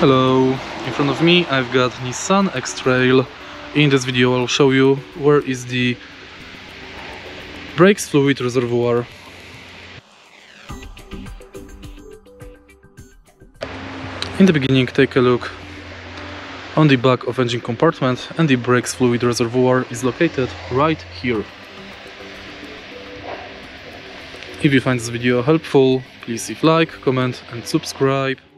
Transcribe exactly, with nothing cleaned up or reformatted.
Hello, in front of me I've got Nissan X-Trail. In this video I'll show you where is the brakes fluid reservoir. In the beginning, take a look on the back of engine compartment, and the brakes fluid reservoir is located right here. If you find this video helpful, please leave like, comment and subscribe.